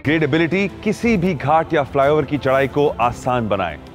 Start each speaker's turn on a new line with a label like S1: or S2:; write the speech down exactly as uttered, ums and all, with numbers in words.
S1: Grade ability किसी भी घाट या फ्लाईओवर की चढ़ाई को आसान बनाए।